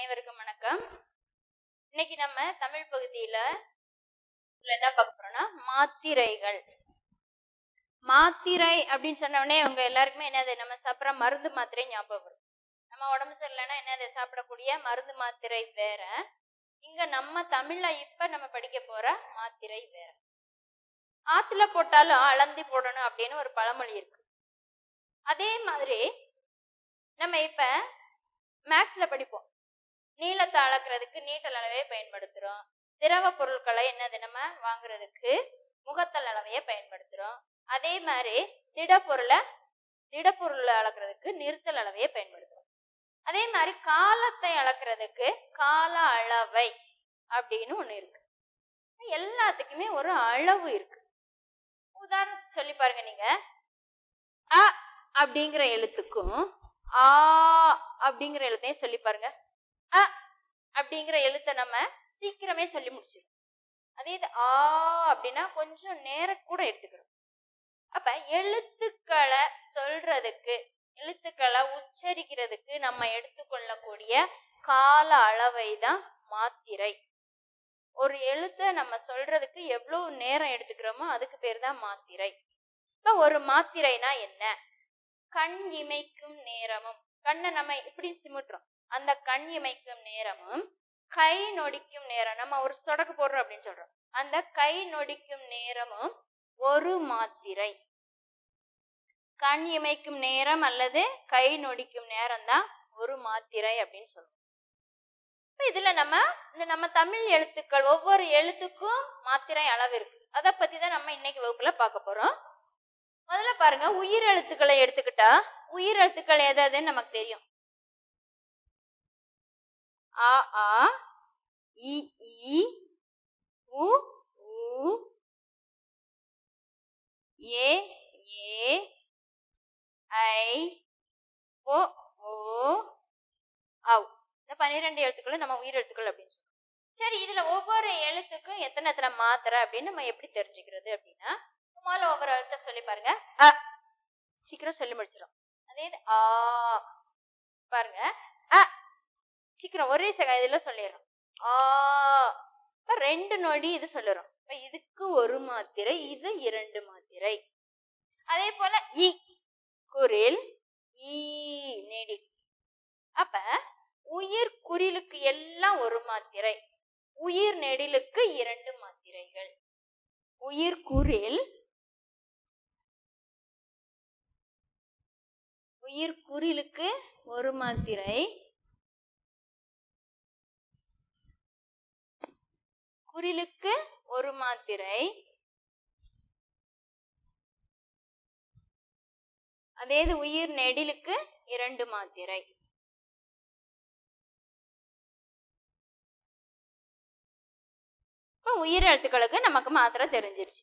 அனைவருக்கும் வணக்கம். இன்னைக்கு நம்ம தமிழ் பகுதியில என்ன பார்க்க போறோம்னா மாத்திரைகள். மாத்திரை அப்படின்னு சொன்ன உடனே உங்க எல்லாருக்குமே என்னது, நம்ம சாப்பிட்ற மருந்து மாத்திரை ஞாபகம் வரும். நம்ம உடம்பு சரியில்லைன்னா என்னது சாப்பிடக்கூடிய மருந்து மாத்திரை வேற, இங்க நம்ம தமிழ்ல இப்ப நம்ம படிக்க போற மாத்திரை வேற. ஆத்துல போட்டாலும் அளந்து போடணும் அப்படின்னு ஒரு பழமொழி இருக்கு. அதே மாதிரி நம்ம இப்ப மேக்ஸ்ல படிப்போம், நீளத்தை அளக்கிறதுக்கு நீட்டல் அளவையை பயன்படுத்துறோம். திரவ பொருட்களை என்னது நம்ம வாங்குறதுக்கு முகத்தல் அளவையை பயன்படுத்துறோம். அதே மாதிரி திடப்பொருளை அளக்கிறதுக்கு நிறுத்தல் அளவையை பயன்படுத்துறோம். அதே மாதிரி காலத்தை அளக்கிறதுக்கு கால அளவை அப்படின்னு ஒண்ணு இருக்கு. எல்லாத்துக்குமே ஒரு அளவு இருக்கு. உதாரணத்துக்கு சொல்லி பாருங்க, நீங்க அ அப்படிங்கிற எழுத்துக்கும் ஆ அப்படிங்கிற எழுத்தையும் சொல்லி பாருங்க. அ அப்படிங்கிற எழுத்தை நம்ம சீக்கிரமே சொல்லி முடிச்சிடும். அதே இது ஆ அப்படின்னா கொஞ்சம் நேரம் கூட எடுத்துக்கிறோம். அப்ப எழுத்துக்களை சொல்றதுக்கு, எழுத்துக்களை உச்சரிக்கிறதுக்கு நம்ம எடுத்துக்கொள்ளக்கூடிய கால அளவை தான் மாத்திரை. ஒரு எழுத்தை நம்ம சொல்றதுக்கு எவ்வளவு நேரம் எடுத்துக்கிறோமோ அதுக்கு பேர் தான் மாத்திரை. இப்ப ஒரு மாத்திரைனா என்ன? கண் இமைக்கும் நேரமும், கண்ணை நம்ம இப்படி சிமிட்டுறோம், அந்த கண் இமைக்கும் நேரமும் கை நொடிக்கும் நேரம், நம்ம ஒரு சொடக்கு போடுறோம் அப்படின்னு சொல்றோம், அந்த கை நொடிக்கும் நேரமும் ஒரு மாத்திரை. கண் இமைக்கும் நேரம் அல்லது கை நொடிக்கும் நேரம் தான் ஒரு மாத்திரை அப்படின்னு சொல்றோம். இதுல நம்ம தமிழ் எழுத்துக்கள், ஒவ்வொரு எழுத்துக்கும் மாத்திரை அளவு இருக்கு. அதை பத்தி தான் நம்ம இன்னைக்கு வகுப்புல பார்க்க போறோம். முதல்ல பாருங்க, உயிர் எழுத்துக்களை எடுத்துக்கிட்டா உயிர் எழுத்துக்கள் எதுன்னு நமக்கு தெரியும். ஆ ஆ, இ ஈ, உ ஊ, ஏ ஏ, ஐ ஓ ஓ, ஔ. இந்த 12 எழுத்துக்களும் நம்ம உயிர் எழுத்துக்கள் அப்படின்னு சொல்றோம். சரி, இதுல ஒவ்வொரு எழுத்துக்கும் எத்தனை எத்தனை மாத்திரை அப்படின்னு நம்ம எப்படி தெரிஞ்சுக்கிறது அப்படின்னா, முதல்ல ஒவ்வொரு எழுத்தை சொல்லி பாருங்க. அ சீக்கிரம் சொல்லி முடிச்சிடும். அதே இது ஆ பாருங்க, அ சீக்கிரம் ஒரே இதுல சொல்லிடுறோம். ஆ இப்ப 2 நொடி இது சொல்லுறோம். இப்ப இதுக்கு ஒரு மாத்திரை, இது 2 மாத்திரை. அதே போல இ குரில், ஈ நெடில். அப்ப உயிர் குறிலுக்கு எல்லாம் ஒரு மாத்திரை, உயிர் நெடிலுக்கு 2 மாத்திரைகள். உயிர் குறில், உயிர் குறிலுக்கு ஒரு மாத்திரை, குறிலுக்கு ஒரு மாத்திரை. அதே உயிர் நெடிலுக்கு 2 மாத்திரை. இப்ப உயிர் எழுத்துக்களுக்கு நமக்கு மாத்திரை தெரிஞ்சிருச்சு.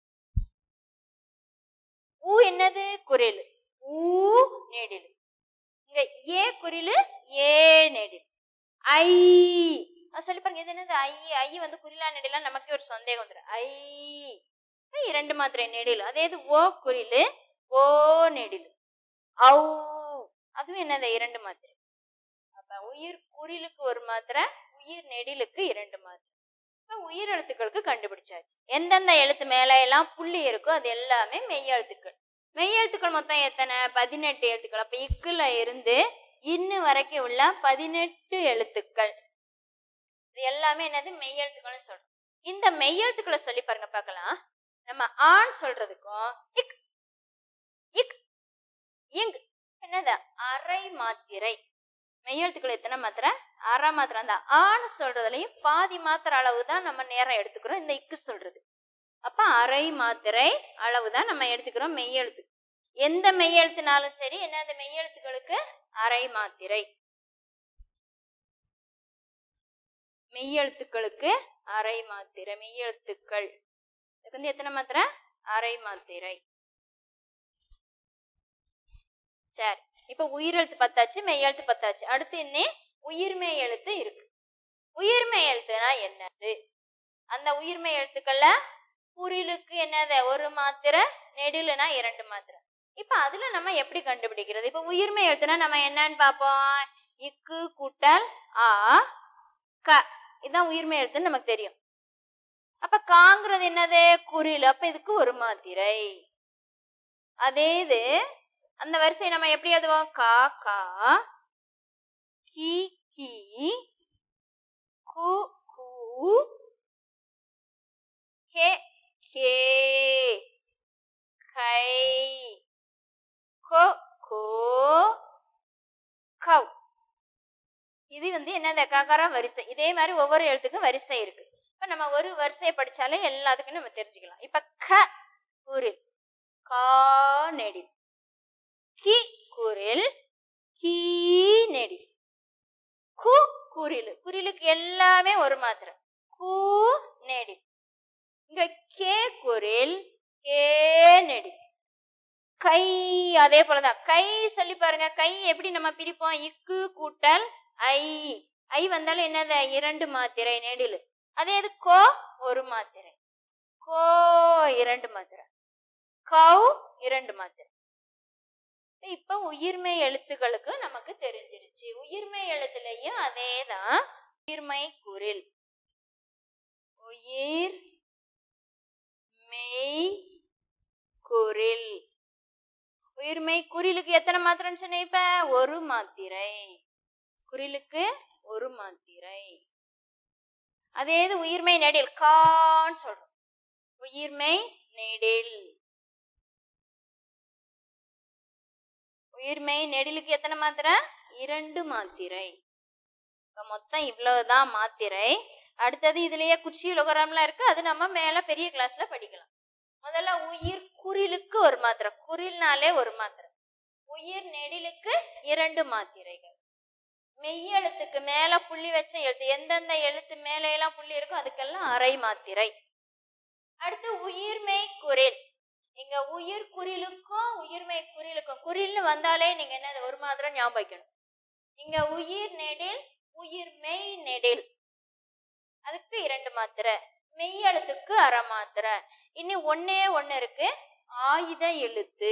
ஊ என்னது? குரில். ஊ நெடில். இங்க ஏ குரில், ஏ நெடில். ஐ சொல்லி பாருங்க, இது என்னது? ஐ. ஐ வந்து குறிலா நெடிலா நமக்கு ஒரு சந்தேகம் வந்துடும். ஐ 2 மாத்திரை நெடில். அதே இது ஓ குரில், ஓ நெடில். ஔ அதுவும் என்னது? 2 மாத்திரை. அப்ப உயிர் குறிலுக்கு ஒரு மாத்திரை, உயிர் நெடிலுக்கு 2 மாத்திரை. உயிர் எழுத்துக்களுக்கு கண்டுபிடிச்சாச்சு. எந்தெந்த எழுத்து மேல எல்லாம் புள்ளி இருக்கோ அது எல்லாமே மெய் எழுத்துக்கள். மெய் எழுத்துக்கள் மொத்தம் எத்தனை? 18 எழுத்துக்கள். அப்ப இக்குல இருந்து இன்னு வரைக்கும் உள்ள 18 எழுத்துக்கள். இது எல்லாமே என்னது? மெய் எழுத்துக்கள்னு சொல்றோம். இந்த மெய் எழுத்துக்களை சொல்லி பாருங்க பார்க்கலாம். நம்ம ஆண் சொல்றதுக்கும் இக் இக் இங் என்னது? அரை மாத்திரை. மெய் எழுத்துக்கள் எத்தனை மாத்திரை? அரை மாத்திரை. அந்த ஆண் சொல்றதுலயும் பாதி மாத்திரை அளவு தான் நம்ம நேரம் எடுத்துக்கிறோம் இந்த இக்கு சொல்றது. அப்ப அரை மாத்திரை அளவு தான் நம்ம எடுத்துக்கிறோம் மெய் எழுத்து. எந்த மெய் எழுத்துனாலும் சரி என்னது? மெய் எழுத்துக்களுக்கு அரை மாத்திரை. மெய் எழுத்துக்களுக்கு அரை மாத்திரை. மெய் எழுத்துக்கள் இதுக்கு வந்து எத்தனை மாத்திரை? அரை மாத்திரை. சரி, இப்ப உயிரெழுத்து பத்தாச்சு, மெய் எழுத்து பத்தாச்சு. அடுத்து இன்னும் உயிர்மெய் எழுத்து இருக்கு. உயிர்மெய் எழுத்துனா என்னது? அந்த உயிர்மெய் எழுத்துக்கள்ல குறிலுக்கு என்னது? ஒரு மாத்திரை, நெடிலுனா 2 மாத்திரை. இப்ப அதுல நம்ம எப்படி கண்டுபிடிக்கிறது? இப்ப உயிர்மெய் எழுத்துனா நம்ம என்னன்னு பார்ப்போம். இக்கு கூட்டல் ஆ க. இதுதான் உயிர்மை எழுத்துன்னு நமக்கு தெரியும். அப்ப காங்கிறது என்னது? குறில். அப்ப இதுக்கு ஒரு மாத்திரை. அதே இது அந்த வரிசை நம்ம எப்படி எழுதுவோம்? கா கா, கி கி, கு கு, கே கே, கை, கோ கோ, கவ். இது என்னது? ககார வரிசை. இதே மாதிரி ஒவ்வொரு எழுத்துக்கும் வரிசை இருக்கு. இப்ப நம்ம ஒரு வரிசையை படிச்சாலே எல்லாத்துக்கும் நம்ம தெரிஞ்சுக்கலாம். இப்ப க குரில், கா நெடில். கி குரில், கீ நெடில். கு குரில், குரிலுக்கு எல்லாமே ஒரு மாத்திரை. கூ நெடில். இங்க கே குரில், கே நெடில். கை அதே போலதான். கை சொல்லி பாருங்க. கை எப்படி நம்ம பிரிப்போம்? இக்கு கூட்டல் ஐ. ஐ வந்தாலும் என்னது? இரண்டு மாத்திரை நெடில். அதே இது கோ ஒரு மாத்திரை, கோ இரண்டு மாத்திரை, கவ் இரண்டு மாத்திரை. இப்ப உயிர்மை எழுத்துக்களுக்கு நமக்கு தெரிஞ்சிருச்சு. உயிர்மை எழுத்துலயும் அதேதான். உயிர்மை குரில், உயிர் மெய் குரில். உயிர்மை குறிலுக்கு எத்தனை மாத்திரைன்னு சொன்ன? இப்ப ஒரு மாத்திரை. குறிலுக்கு ஒரு மாத்திரை. அதே இது உயிர்மை நெடில், கான்னு சொல்றோம். உயிர்மை நெடில். உயிர்மை நெடிலுக்கு எத்தனை மாத்திரை? இரண்டு மாத்திரை. இப்ப மொத்தம் இவ்வளவுதான் மாத்திரை. அடுத்தது இதுலயே குச்சி லொகரம்லாம் இருக்கு. அது நம்ம மேல பெரிய கிளாஸ்ல படிக்கலாம். முதல்ல உயிர் குறிலுக்கு ஒரு மாத்திரை. குறில்னாலே ஒரு மாத்திரை. உயிர் நெடிலுக்கு இரண்டு மாத்திரைகள். மெய்யெழுத்துக்கு மேல புள்ளி வச்ச எழுத்து, எந்தெந்த எழுத்து மேல எல்லாம் புள்ளி இருக்கோ அதுக்கெல்லாம் அரை மாத்திரை. அடுத்து உயிர்மெய் குரில். இங்க உயிர் குறிலுக்கும் உயிர்மெய் குறிலுக்கும், குறில்னு வந்தாலே நீங்க என்ன ஒரு மாத்திரை ஞாபகம் வைக்கணும். இங்க உயிர் நெடில், உயிர் மெய் நெடில், அதுக்கு இரண்டு மாத்திரை. மெய் எழுத்துக்கு அரை மாத்திரை. இனி ஒன்னே ஒண்ணு இருக்கு, ஆயுத எழுத்து.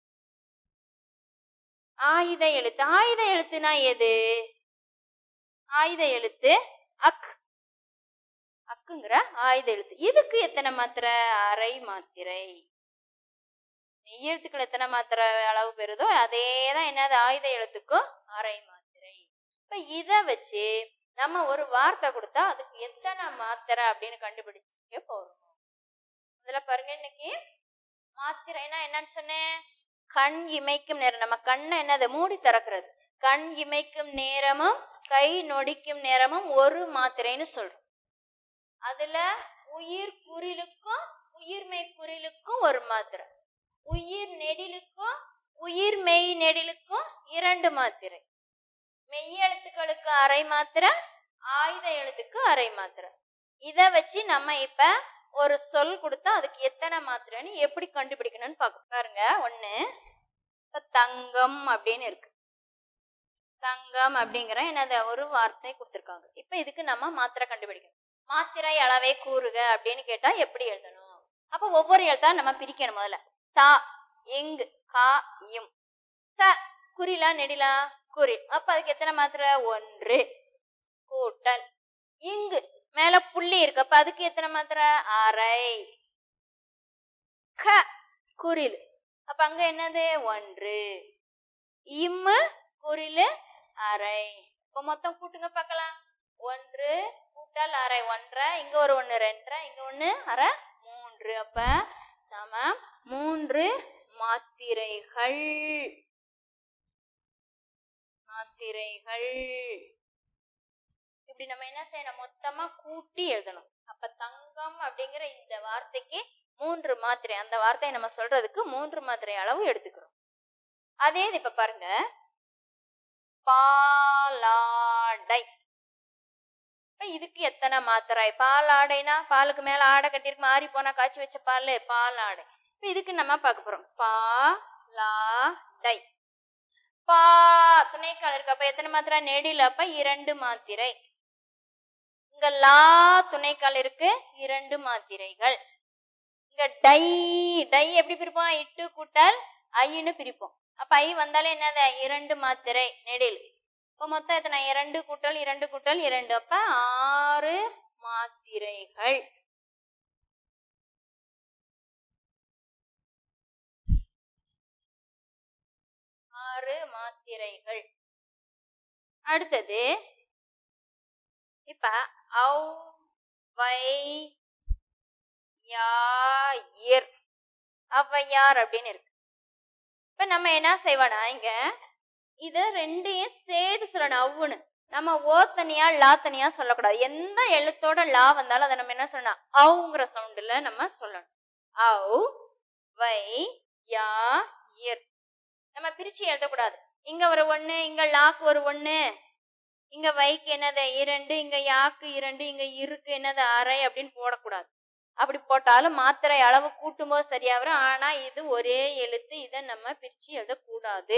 ஆயுத எழுத்து. ஆயுத எழுத்துனா எது? ஆயுத எழுத்து அக். அக்குங்கிற ஆயுத எழுத்து. இதுக்கு எத்தனை மாத்திரை? அரை மாத்திரை. மெய் எழுத்துக்கள் எத்தனை மாத்திரை அளவு பெறுதோ அதேதான் என்னது ஆயுத எழுத்துக்கும் அரை மாத்திரை. இப்ப இத வச்சு நம்ம ஒரு வார்த்தை கொடுத்தா அதுக்கு எத்தனை மாத்திரை அப்படின்னு கண்டுபிடிச்சுக்க போறோம். இதுல பாருங்க, இன்னைக்கு மாத்திரைனா என்னன்னு சொன்னேன்? கண் இமைக்கும் நேரம். நம்ம கண்ணை என்னது? மூடி திறக்கிறது. கண் இமைக்கும் நேரமும் கை நொடிக்கும் நேரமும் ஒரு மாத்திரைன்னு சொல்றோம். அதுல உயிர் குறிலுக்கும் உயிர்மெய் குறிலுக்கும் ஒரு மாத்திரை. உயிர் நெடிலுக்கும் உயிர் மெய் நெடிலுக்கும் இரண்டு மாத்திரை. மெய் எழுத்துக்களுக்கு அரை மாத்திரை, ஆயுத எழுத்துக்கு அரை மாத்திரை. இத வச்சு நம்ம இப்ப ஒரு சொல் கொடுத்தா அதுக்கு எத்தனை மாத்திரைன்னு எப்படி கண்டுபிடிக்கணும்னு பார்க்க பாருங்க. ஒண்ணு, இப்ப தங்கம் அப்படின்னு இருக்கு. தங்கம் அப்படிங்கிற என்னது ஒரு வார்த்தை கொடுத்துருக்காங்க. இப்ப இதுக்கு நம்ம மாத்திரை கண்டுபிடிக்கணும். மாத்திரை அளவை கூறுக அப்படின்னு கேட்டா எப்படி எழுதணும்? அப்ப ஒவ்வொரு எழுத்தா நம்ம பிரிக்கணும். முதல்ல தா, இங்கு, கா, இம். த குறிலா நெடிலா? குறில். அப்ப அதுக்கு எத்தனை மாத்திரை? ஒன்று கூட்டல். இங்கு மேல புள்ளி இருக்கு. அப்ப அதுக்கு எத்தனை மாத்திரை? அரை. க குறில். அப்ப அங்க என்னது? ஒன்று. இம்மு குறில் அரை. இப்ப மொத்தம் கூட்டுங்க பார்க்கலாம். ஒன்று கூட்டல் அரை ஒன்றரை. இங்க ஒரு ஒண்ணு ரெண்டரை. இங்க ஒண்ணு அரை மூன்று. அப்ப சமம் மூன்று மாத்திரைகள். மாத்திரைகள். இப்படி நம்ம என்ன செய்யணும்? மொத்தமா கூட்டி எழுதணும். அப்ப தங்கம் அப்படிங்கிற இந்த வார்த்தைக்கு மூன்று மாத்திரை. அந்த வார்த்தையை நம்ம சொல்றதுக்கு மூன்று மாத்திரை அளவு எடுத்துக்கிறோம். அதே இப்ப பாருங்க, பாலாடை. இதுக்கு எத்தனை மாத்திரை? பாலாடைனா பாலுக்கு மேல ஆடை கட்டிருக்கு, மாறி போனா காய்ச்சி வச்ச பால், பாலாடை. இதுக்கு நம்ம பார்க்க போறோம். பாலாடை. பா துணைக்கால் இருக்கு. அப்ப எத்தனை மாத்திரை? நெடில். அப்ப இரண்டு மாத்திரை. இங்க லா துணைக்கால் இருக்கு, இரண்டு மாத்திரைகள். இங்க டை. டை எப்படி பிரிப்போம்? இட்டு கூட்டல் ஐன்னு பிரிப்போம். அப்ப ஐ வந்தாலே என்னது? இரண்டு மாத்திரை நெடில். இப்போ மொத்தம் எத்தனை? 2 கூட்டல் 2 கூட்டல் 2. அப்ப 6 மாத்திரைகள். மாத்திரைகள். அடுத்தது இப்ப ஔவையார் அப்படின்னு இருக்கு. இப்ப நம்ம என்ன செய்வோம்னா, இங்க இத ரெண்டையும் சேர்த்து சொல்லணும். அவ்வுன்னு நம்ம ஓ தனியா லா தனியா சொல்லக்கூடாது. எந்த எழுத்தோட லா வந்தாலும் அதை நம்ம என்ன சொல்லணும்? அவுங்கிற சவுண்டுல நம்ம சொல்லணும். ஔவையார். நம்ம பிரிச்சு எழுதக்கூடாது. இங்க ஒரு 1, இங்க லாக்கு ஒரு 1, இங்க வைக்கு என்னது 2, இங்க யாக்கு 2, இங்க இருக்கு என்னது அரை அப்படின்னு போடக்கூடாது. அப்படி போட்டாலும் மாத்திரை அளவு கூட்டும்போது சரியா வரும். ஆனா இது ஒரே எழுத்து, இதை நம்ம பிரிச்சு எழுதக்கூடாது.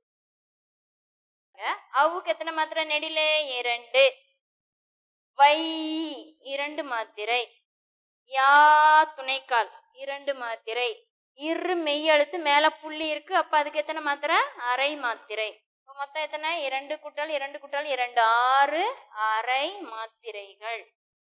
அவுக்கு எத்தனை மாத்திரை? நெடிலே 2. வை 2 மாத்திரை. யா துணைக்கால் 2 மாத்திரை. இரு மெய் எழுத்து மேல புள்ளி இருக்கு. அப்ப அதுக்கு எத்தனை மாத்திரை? அரை மாத்திரை. மொத்தம் எத்தனை? 2 கூட்டல் 2 கூட்டல் 2 6 அரை மாத்திரைகள்.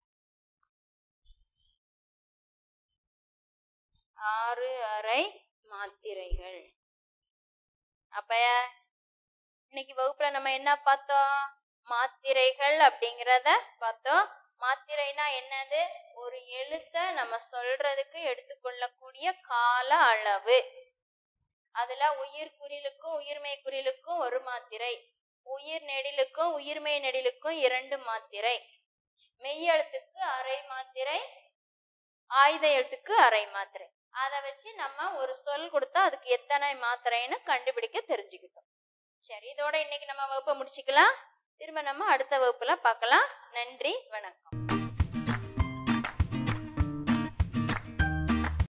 6 அரை மாத்திரைகள். அப்ப இன்னைக்கு வகுப்புல நம்ம என்ன பார்த்தோம்? மாத்திரைகள் அப்படிங்கிறத பார்த்தோம். மாத்திரைனா என்னது? ஒரு எழுத்த நம்ம சொல்றதுக்கு எடுத்துக்கொள்ளக்கூடிய கால அளவு. அதுல உயிர் குறிலுக்கும் உயிர்மெய் குறிலுக்கும் 1 மாத்திரை, உயிர் நெடிலுக்கும் உயிர்மெய் நெடிலுக்கும் 2 மாத்திரை, மெய் எழுத்துக்கு அரை மாத்திரை, ஆயுத எழுத்துக்கு அரை மாத்திரை. அதை வச்சு நம்ம ஒரு சொல் கொடுத்தா அதுக்கு எத்தனை மாத்திரைன்னு கண்டுபிடிக்க தெரிஞ்சுக்கிட்டோம். சரி, இதோட இன்னைக்கு நம்ம வகுப்பை முடிச்சுக்கலாம். திரும்ப நம்ம அடுத்த வகுப்புல பார்க்கலாம். நன்றி, வணக்கம்.